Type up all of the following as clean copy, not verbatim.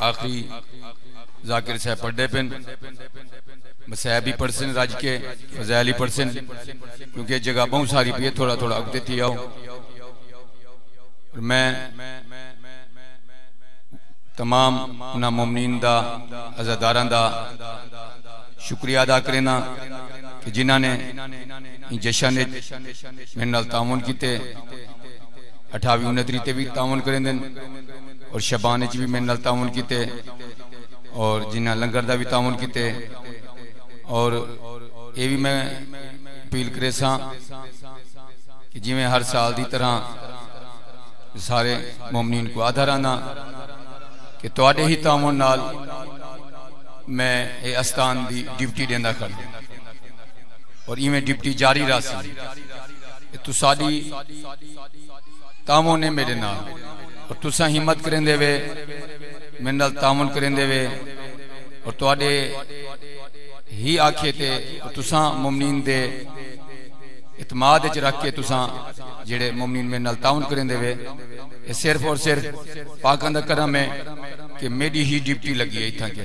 आखिरी जाकिर साहब पढ़े पेन मसैब भी पढ़सन रज के फजैल ही पढ़सन क्योंकि जगह बहुत सारी पी थोड़ा थोड़ा अगते थी आओ। मैं तमाम उन्होंने मुमनीन दा अज़ादारां दा शुक्रिया अदा करना कि जिन्हों ने जशन मेरे नाल तामुन किते 28 29 भी तामुन करें और शबान भी मेरे नाल तामुन किते और जिन्हें लंगर का भी तामुन किते। और ये भी मैं अपील करे सा कि जिमें हर साल की तरह सारे मुमनीन को आधार आना कि तुहाडे ही तामुन नाल मैं ये आस्थान की ड्यूटी देंदा कर और इवें ड्यूटी जारी रही तू साडी तामुन है मेरे नाल और तुसा हिम्मत करें वे मेरे नाल तामुन करें वे और तुहाडे ही आखे ते तुसा मुमनीन दे इतमाद च रख के तुसा जेड़े मुमनीन मेरे नाल ताउन करें वे सिर्फ और सिर्फ पाकां दा करम है कि मेरी ही ड्यूटी लगी है इत्थां के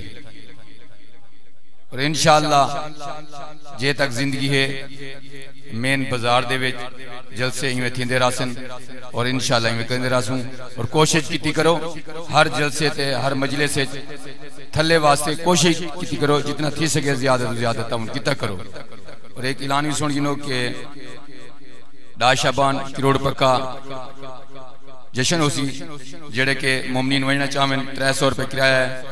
और इंशाअल्लाह जे तक जिंदगी है मेन बाजार दे विच जलसे इवें थींदे रहसन और इंशाअल्लाह इवें करदे रहसूं और कोशिश कीती करो हर जलसे ते हर मजलिस विच थल्ले वास्ते कोशिश की करो जितना थी सके ज्यादा तो ज्यादा ताउन किता करो। और एक ऐलान भी सुन गिनो कि डा शाबान करोड़ पक्का जशन होसी जेड़े के मुमनीन वजना चाहन 300 रुपये किराया है।